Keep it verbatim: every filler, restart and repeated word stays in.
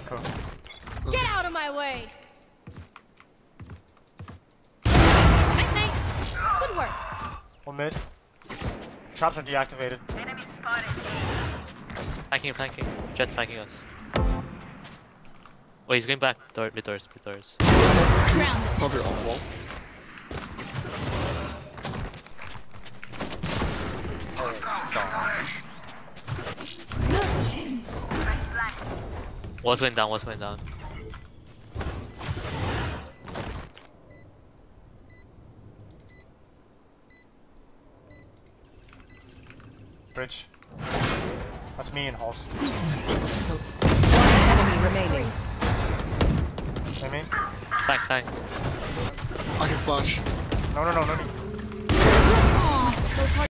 cool. Get out of my way! Night night! Good work. One mid. Traps are deactivated. Enemy spotted. Flanking, flanking. Jet's flanking us. Oh, he's going back. Door, mid doors, mid doors. Grounded. Cover on wall. Wall's going down, wall's going down. Bridge. That's me in halls. One enemy remaining. I mean? Flank, flank. I can flash. No, no, no, no. no.